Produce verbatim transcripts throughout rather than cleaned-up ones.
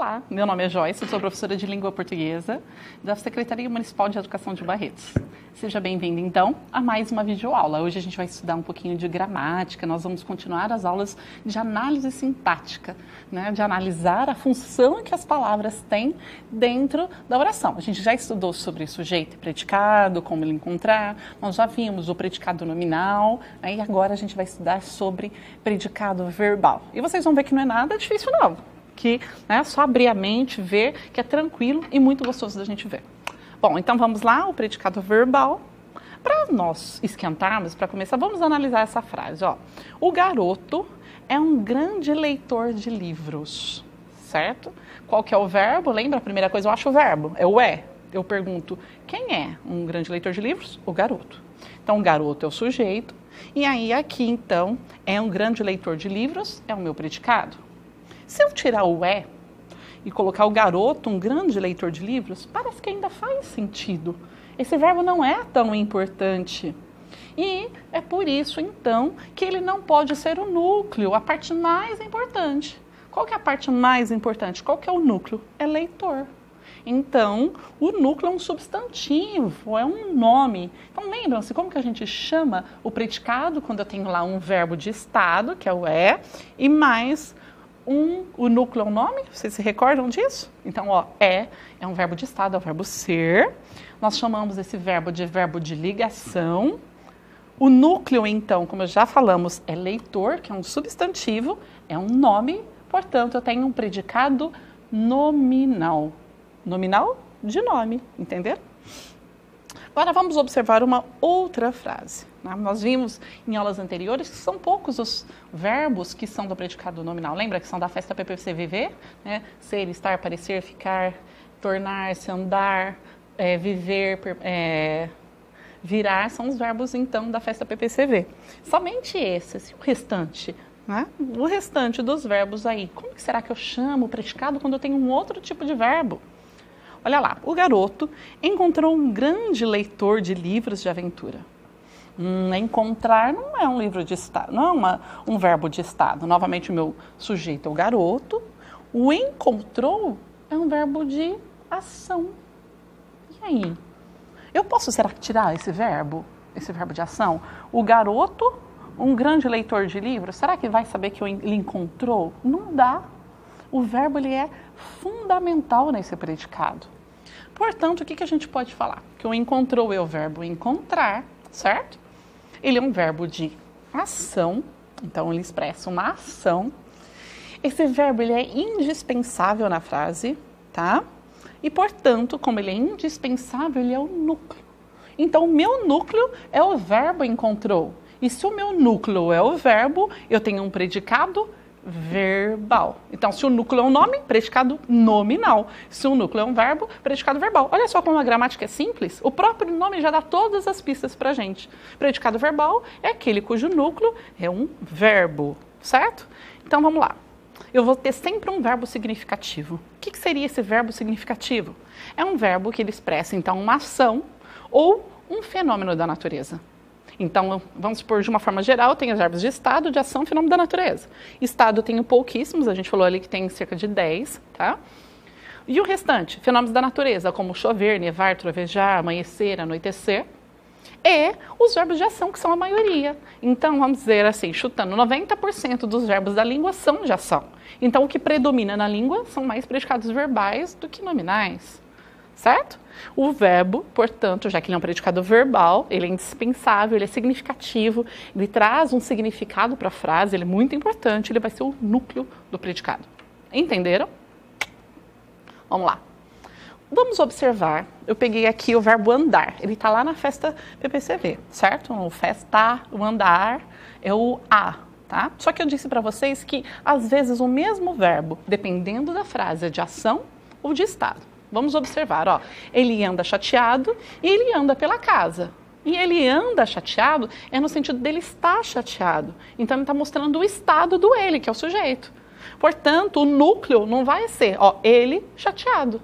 Olá, meu nome é Joyce, sou professora de língua portuguesa da Secretaria Municipal de Educação de Barretos. Seja bem-vindo, então, a mais uma videoaula. Hoje a gente vai estudar um pouquinho de gramática, nós vamos continuar as aulas de análise sintática, né, de analisar a função que as palavras têm dentro da oração. A gente já estudou sobre sujeito e predicado, como ele encontrar, nós já vimos o predicado nominal, né, e agora a gente vai estudar sobre predicado verbal. E vocês vão ver que não é nada difícil, não. Que é né, só abrir a mente, ver que é tranquilo e muito gostoso da gente ver. Bom, então vamos lá, o predicado verbal. Para nós esquentarmos, para começar, vamos analisar essa frase. Ó. O garoto é um grande leitor de livros, certo? Qual que é o verbo? Lembra a primeira coisa? Eu acho o verbo, é o é. Eu pergunto, quem é um grande leitor de livros? O garoto. Então, o garoto é o sujeito. E aí, aqui, então, é um grande leitor de livros, é o meu predicado. Se eu tirar o é e colocar o garoto, um grande leitor de livros, parece que ainda faz sentido. Esse verbo não é tão importante. E é por isso, então, que ele não pode ser o núcleo, a parte mais importante. Qual que é a parte mais importante? Qual que é o núcleo? É leitor. Então, o núcleo é um substantivo, é um nome. Então, lembram-se como que a gente chama o predicado quando eu tenho lá um verbo de estado, que é o é, e mais um, o núcleo é um nome? Vocês se recordam disso? Então, ó, é, é um verbo de estado, é o verbo ser. Nós chamamos esse verbo de verbo de ligação. O núcleo, então, como já falamos, é leitor, que é um substantivo, é um nome, portanto, eu tenho um predicado nominal. Nominal de nome, entenderam? Agora vamos observar uma outra frase. Né? Nós vimos em aulas anteriores que são poucos os verbos que são do predicado nominal. Lembra que são da festa P P C viver? Né? Ser, estar, parecer, ficar, tornar-se, andar, é, viver, é, virar, são os verbos então da festa P P C V. Somente esses, e o restante? Né? O restante dos verbos aí, como que será que eu chamo o predicado quando eu tenho um outro tipo de verbo? Olha lá, o garoto encontrou um grande leitor de livros de aventura. Hum, encontrar não é um livro de estado, não é uma, um verbo de estado. Novamente, o meu sujeito é o garoto. O encontrou é um verbo de ação. E aí? Eu posso, será que, tirar esse verbo, esse verbo de ação? O garoto, um grande leitor de livros, será que vai saber que ele encontrou? Não dá. O verbo ele é fundamental nesse predicado. Portanto, o que, que a gente pode falar? Que o encontrou é o verbo encontrar, certo? Ele é um verbo de ação, então ele expressa uma ação. Esse verbo ele é indispensável na frase, tá? E, portanto, como ele é indispensável, ele é o núcleo. Então, o meu núcleo é o verbo encontrou. E se o meu núcleo é o verbo, eu tenho um predicado verbal. Então, se o núcleo é um nome, predicado nominal. Se o núcleo é um verbo, predicado verbal. Olha só como a gramática é simples. O próprio nome já dá todas as pistas pra gente. Predicado verbal é aquele cujo núcleo é um verbo, certo? Então, vamos lá. Eu vou ter sempre um verbo significativo. O que, que seria esse verbo significativo? É um verbo que ele expressa, então, uma ação ou um fenômeno da natureza. Então, vamos supor, de uma forma geral, tem os verbos de estado, de ação, fenômeno da natureza. Estado eu tenho pouquíssimos, a gente falou ali que tem cerca de dez, tá? E o restante, fenômenos da natureza, como chover, nevar, trovejar, amanhecer, anoitecer. E os verbos de ação, que são a maioria. Então, vamos dizer assim, chutando, noventa por cento dos verbos da língua são de ação. Então, o que predomina na língua são mais predicados verbais do que nominais. Certo? O verbo, portanto, já que ele é um predicado verbal, ele é indispensável, ele é significativo, ele traz um significado para a frase, ele é muito importante, ele vai ser o núcleo do predicado. Entenderam? Vamos lá. Vamos observar, eu peguei aqui o verbo andar, ele está lá na festa P P C V, certo? O festa, o andar é o a, tá? Só que eu disse para vocês que, às vezes, o mesmo verbo, dependendo da frase, é de ação ou de estado. Vamos observar, ó, ele anda chateado e ele anda pela casa. E ele anda chateado é no sentido dele estar chateado. Então, ele está mostrando o estado do ele, que é o sujeito. Portanto, o núcleo não vai ser, ó, ele chateado.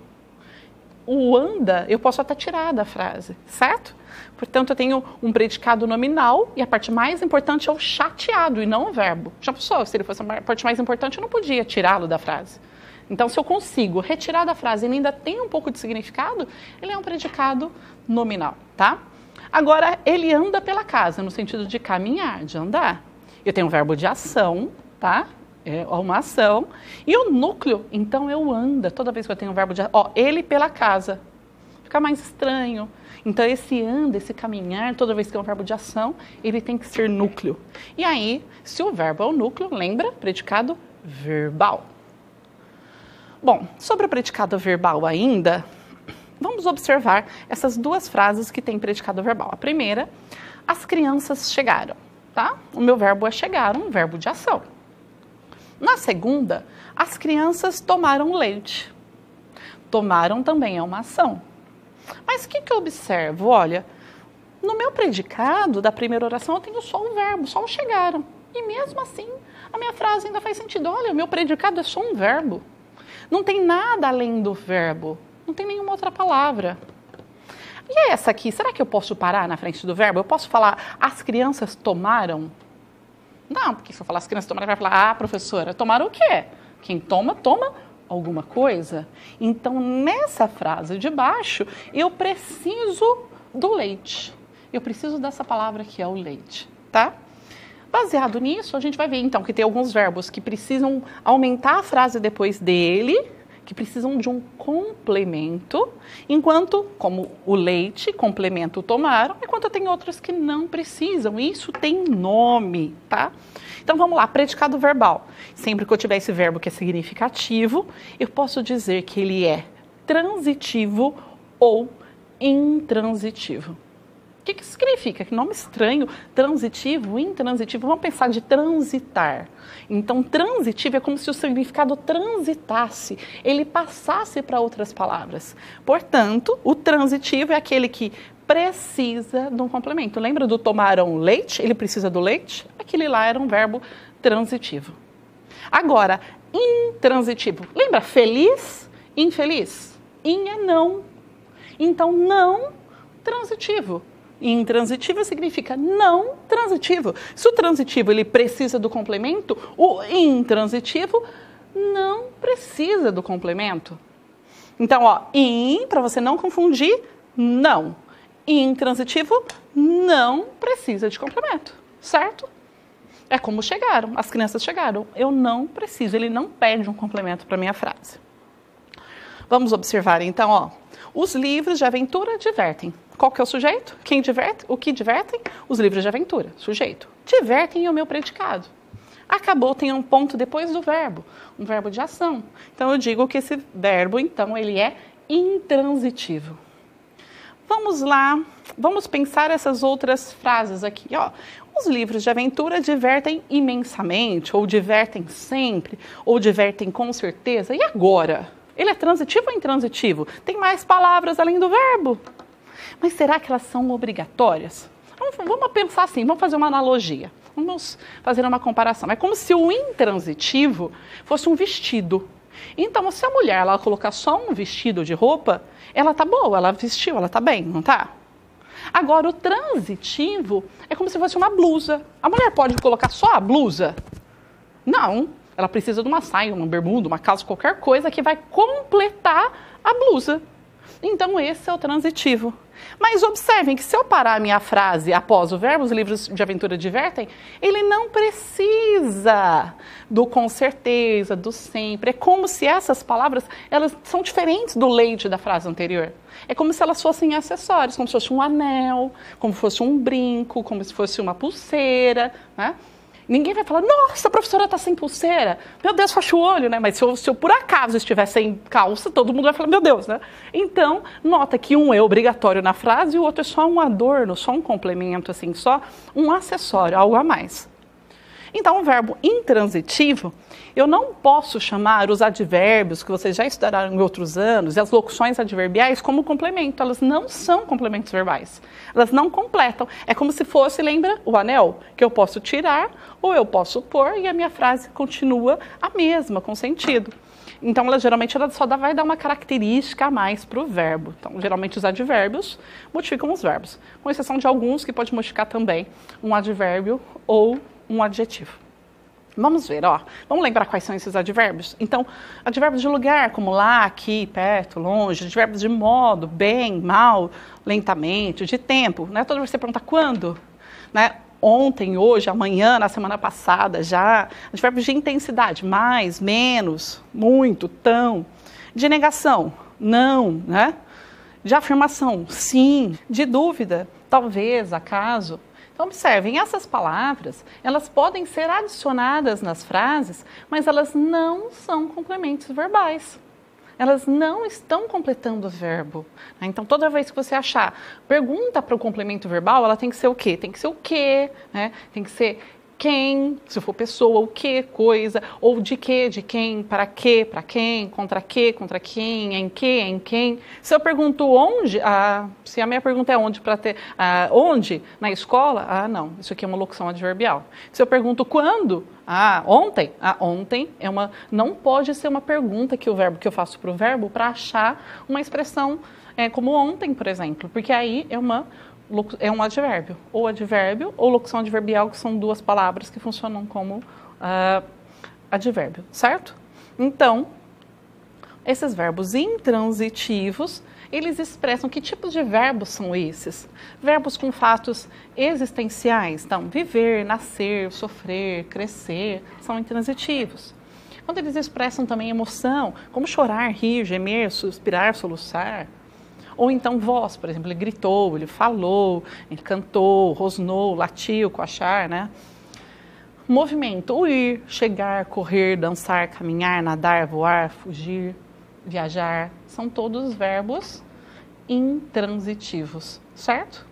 O anda, eu posso até tirar da frase, certo? Portanto, eu tenho um predicado nominal e a parte mais importante é o chateado e não o verbo. Já pensou? Se ele fosse a parte mais importante, eu não podia tirá-lo da frase. Então, se eu consigo retirar da frase e ele ainda tem um pouco de significado, ele é um predicado nominal, tá? Agora, ele anda pela casa, no sentido de caminhar, de andar. Eu tenho um verbo de ação, tá? É uma ação. E o núcleo, então, eu anda. Toda vez que eu tenho um verbo de... Ó, ele pela casa. Fica mais estranho. Então, esse anda, esse caminhar, toda vez que é um verbo de ação, ele tem que ser núcleo. E aí, se o verbo é o núcleo, lembra? Predicado verbal. Bom, sobre o predicado verbal ainda, vamos observar essas duas frases que têm predicado verbal. A primeira, as crianças chegaram, tá? O meu verbo é chegar, um verbo de ação. Na segunda, as crianças tomaram leite. Tomaram também é uma ação. Mas o que, que eu observo? Olha, no meu predicado da primeira oração eu tenho só um verbo, só um chegaram. E mesmo assim, a minha frase ainda faz sentido. Olha, o meu predicado é só um verbo. Não tem nada além do verbo. Não tem nenhuma outra palavra. E essa aqui, será que eu posso parar na frente do verbo? Eu posso falar, as crianças tomaram? Não, porque se eu falar as crianças tomaram, vai falar, ah, professora, tomaram o quê? Quem toma, toma alguma coisa. Então, nessa frase de baixo, eu preciso do leite. Eu preciso dessa palavra que é o leite, tá? Baseado nisso, a gente vai ver, então, que tem alguns verbos que precisam aumentar a frase depois dele, que precisam de um complemento, enquanto, como o leite, complemento o tomaram, enquanto tem outros que não precisam. Isso tem nome, tá? Então, vamos lá, predicado verbal. Sempre que eu tiver esse verbo que é significativo, eu posso dizer que ele é transitivo ou intransitivo. O que, que isso significa? Que nome estranho, transitivo, intransitivo. Vamos pensar de transitar. Então, transitivo é como se o significado transitasse, ele passasse para outras palavras. Portanto, o transitivo é aquele que precisa de um complemento. Lembra do tomaram leite? Ele precisa do leite? Aquele lá era um verbo transitivo. Agora, intransitivo. Lembra feliz, infeliz? In é não. Então, não transitivo. Intransitivo significa não transitivo. Se o transitivo ele precisa do complemento, o intransitivo não precisa do complemento. Então, ó, in, para você não confundir, não. Intransitivo não precisa de complemento, certo? É como chegaram, as crianças chegaram. Eu não preciso, ele não pede um complemento para minha frase. Vamos observar então, ó, os livros de aventura divertem. Qual que é o sujeito? Quem diverte? O que divertem? Os livros de aventura. Sujeito. Divertem é o meu predicado. Acabou, tem um ponto depois do verbo, um verbo de ação. Então, eu digo que esse verbo, então, ele é intransitivo. Vamos lá, vamos pensar essas outras frases aqui, ó. Os livros de aventura divertem imensamente, ou divertem sempre, ou divertem com certeza. E agora? Ele é transitivo ou intransitivo? Tem mais palavras além do verbo? Mas será que elas são obrigatórias? Vamos, vamos pensar assim, vamos fazer uma analogia. Vamos fazer uma comparação. É como se o intransitivo fosse um vestido. Então, se a mulher ela colocar só um vestido de roupa, ela tá boa, ela vestiu, ela tá bem, não tá? Agora, o transitivo é como se fosse uma blusa. A mulher pode colocar só a blusa? Não. Ela precisa de uma saia, uma bermuda, uma calça, qualquer coisa que vai completar a blusa. Então, esse é o transitivo. Mas observem que se eu parar a minha frase após o verbo, os livros de aventura divertem, ele não precisa do com certeza, do sempre. É como se essas palavras, elas são diferentes do leite da frase anterior. É como se elas fossem acessórios, como se fosse um anel, como se fosse um brinco, como se fosse uma pulseira, né? Ninguém vai falar, nossa, a professora está sem pulseira. Meu Deus, fecha o olho, né? Mas se eu, se eu por acaso estiver sem calça, todo mundo vai falar, meu Deus, né? Então, nota que um é obrigatório na frase e o outro é só um adorno, só um complemento, assim, só um acessório, algo a mais. Então, o verbo intransitivo, eu não posso chamar os advérbios que vocês já estudaram em outros anos e as locuções adverbiais como complemento. Elas não são complementos verbais. Elas não completam. É como se fosse, lembra, o anel, que eu posso tirar ou eu posso pôr e a minha frase continua a mesma, com sentido. Então, ela geralmente ela só dá, vai dar uma característica a mais para o verbo. Então, geralmente os advérbios modificam os verbos, com exceção de alguns que pode modificar também um advérbio ou um adjetivo. Vamos ver, ó. Vamos lembrar quais são esses advérbios? Então, advérbios de lugar, como lá, aqui, perto, longe. Advérbios de modo, bem, mal, lentamente. De tempo, né? Toda vez que você pergunta quando, né? Ontem, hoje, amanhã, na semana passada, já. Advérbios de intensidade, mais, menos, muito, tão. De negação, não, né? De afirmação, sim. De dúvida, talvez, acaso. Então, observem, essas palavras, elas podem ser adicionadas nas frases, mas elas não são complementos verbais. Elas não estão completando o verbo. Então, toda vez que você achar pergunta para o complemento verbal, ela tem que ser o quê? Tem que ser o quê, né? Tem que ser quem, se for pessoa, o que, coisa, ou de que, de quem, para que, para quem, contra que, contra quem, em que, em quem. Se eu pergunto onde, ah, se a minha pergunta é onde, para ter, ah, onde, na escola, ah, não, isso aqui é uma locução adverbial. Se eu pergunto quando, ah, ontem, ah, ontem é uma, não pode ser uma pergunta que o verbo, que eu faço para o verbo para achar uma expressão é, como ontem, por exemplo, porque aí é uma é um advérbio, ou advérbio ou locução adverbial, que são duas palavras que funcionam como uh, advérbio, certo? Então, esses verbos intransitivos, eles expressam que tipos de verbos são esses? Verbos com fatos existenciais, então, viver, nascer, sofrer, crescer, são intransitivos. Quando eles expressam também emoção, como chorar, rir, gemer, suspirar, soluçar, ou então voz, por exemplo, ele gritou, ele falou, ele cantou, rosnou, latiu, coachar, né? Movimento, o ir, chegar, correr, dançar, caminhar, nadar, voar, fugir, viajar, são todos verbos intransitivos, certo?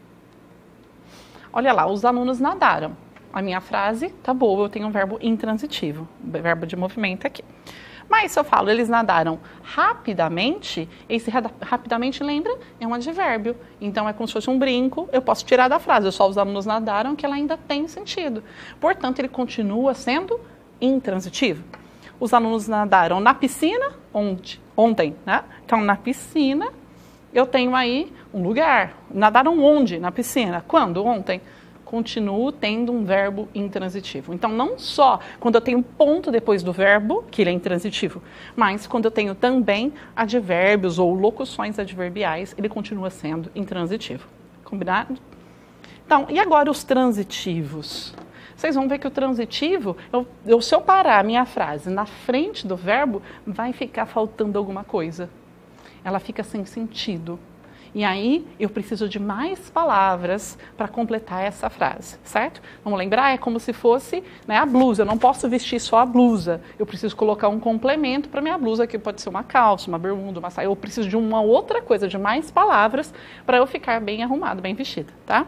Olha lá, os alunos nadaram. A minha frase tá boa, eu tenho um verbo intransitivo, verbo de movimento aqui. Mas se eu falo, eles nadaram rapidamente, esse rapidamente, lembra, é um advérbio. Então, é como se fosse um brinco, eu posso tirar da frase, só os alunos nadaram, que ela ainda tem sentido. Portanto, ele continua sendo intransitivo. Os alunos nadaram na piscina, onde? Ontem, né? Então, na piscina, eu tenho aí um lugar. Nadaram onde? Na piscina. Quando? Ontem. Continuo tendo um verbo intransitivo. Então, não só quando eu tenho ponto depois do verbo, que ele é intransitivo, mas quando eu tenho também advérbios ou locuções adverbiais, ele continua sendo intransitivo. Combinado? Então, e agora os transitivos? Vocês vão ver que o transitivo, eu, eu, se eu parar a minha frase na frente do verbo, vai ficar faltando alguma coisa. Ela fica sem sentido. E aí, eu preciso de mais palavras para completar essa frase, certo? Vamos lembrar? É como se fosse, né, a blusa. Eu não posso vestir só a blusa. Eu preciso colocar um complemento para minha blusa, que pode ser uma calça, uma bermuda, uma saia. Eu preciso de uma outra coisa, de mais palavras, para eu ficar bem arrumada, bem vestida, tá?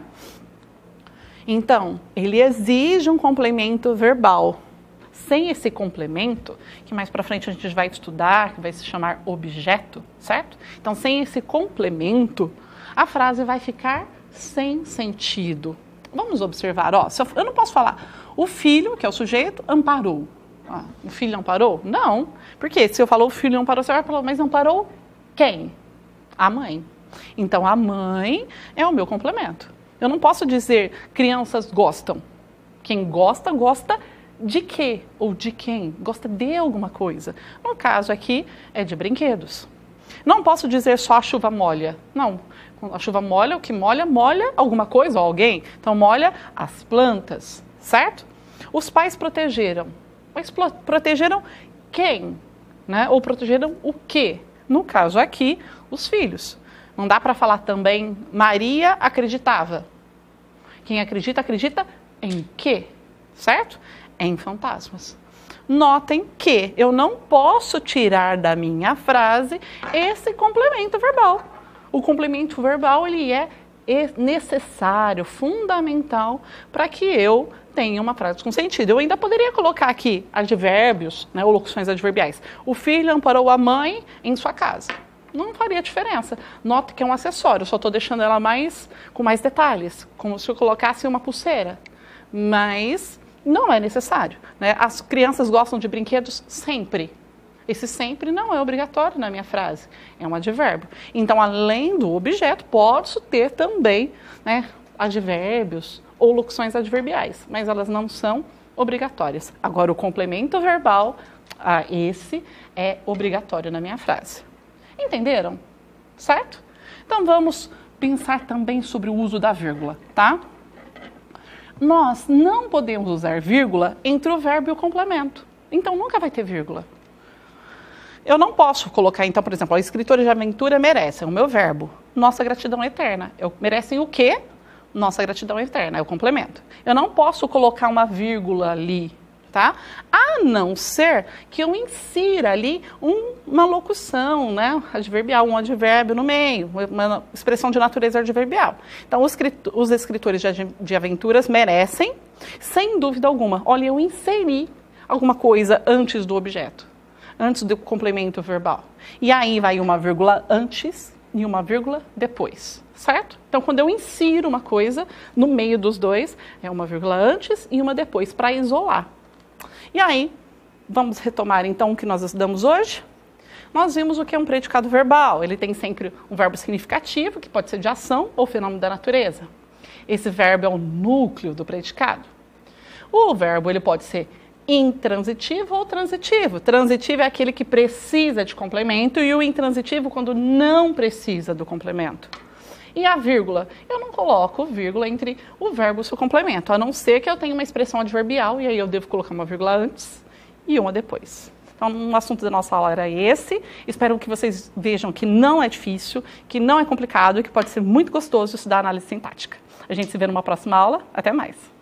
Então, ele exige um complemento verbal. Sem esse complemento, que mais para frente a gente vai estudar, que vai se chamar objeto, certo? Então, sem esse complemento, a frase vai ficar sem sentido. Vamos observar, ó, se eu, eu não posso falar, o filho, que é o sujeito, amparou. Ah, o filho amparou? Não. Por quê? Se eu falar o filho amparou, você vai falar, mas amparou quem? A mãe. Então, a mãe é o meu complemento. Eu não posso dizer crianças gostam. Quem gosta, gosta de quê? Ou de quem? Gosta de alguma coisa. No caso aqui, é de brinquedos. Não posso dizer só a chuva molha. Não. A chuva molha, o que molha, molha alguma coisa ou alguém. Então, molha as plantas, certo? Os pais protegeram. Mas protegeram quem? Né? Ou protegeram o quê? No caso aqui, os filhos. Não dá para falar também, Maria acreditava. Quem acredita, acredita em quê? Certo? Em fantasmas. Notem que eu não posso tirar da minha frase esse complemento verbal. O complemento verbal, ele é necessário, fundamental, para que eu tenha uma frase com sentido. Eu ainda poderia colocar aqui advérbios, né, ou locuções adverbiais. O filho amparou a mãe em sua casa. Não faria diferença. Nota que é um acessório, eu só estou deixando ela mais, com mais detalhes, como se eu colocasse uma pulseira. Mas não é necessário, né? As crianças gostam de brinquedos sempre. Esse sempre não é obrigatório na minha frase, é um advérbio. Então, além do objeto, posso ter também, né, advérbios ou locuções adverbiais, mas elas não são obrigatórias. Agora, o complemento verbal, ah, esse é obrigatório na minha frase. Entenderam? Certo? Então, vamos pensar também sobre o uso da vírgula, tá? Nós não podemos usar vírgula entre o verbo e o complemento. Então, nunca vai ter vírgula. Eu não posso colocar, então, por exemplo, os escritores de aventura merecem o meu verbo, nossa gratidão eterna. Eu, merecem o quê? Nossa gratidão eterna, é o complemento. Eu não posso colocar uma vírgula ali, tá? A não ser que eu insira ali um, uma locução, né? Adverbial, um advérbio no meio, uma expressão de natureza adverbial. Então, os, os escritores de, de aventuras merecem, sem dúvida alguma. Olha, eu inseri alguma coisa antes do objeto, antes do complemento verbal. E aí vai uma vírgula antes e uma vírgula depois, certo? Então, quando eu insiro uma coisa no meio dos dois, é uma vírgula antes e uma depois, para isolar. E aí, vamos retomar então o que nós estudamos hoje? Nós vimos o que é um predicado verbal. Ele tem sempre um verbo significativo, que pode ser de ação ou fenômeno da natureza. Esse verbo é o núcleo do predicado. O verbo ele pode ser intransitivo ou transitivo. Transitivo é aquele que precisa de complemento e o intransitivo quando não precisa do complemento. E a vírgula? Eu não coloco vírgula entre o verbo e o seu complemento, a não ser que eu tenha uma expressão adverbial e aí eu devo colocar uma vírgula antes e uma depois. Então, o assunto da nossa aula era esse. Espero que vocês vejam que não é difícil, que não é complicado e que pode ser muito gostoso estudar análise sintática. A gente se vê numa próxima aula. Até mais!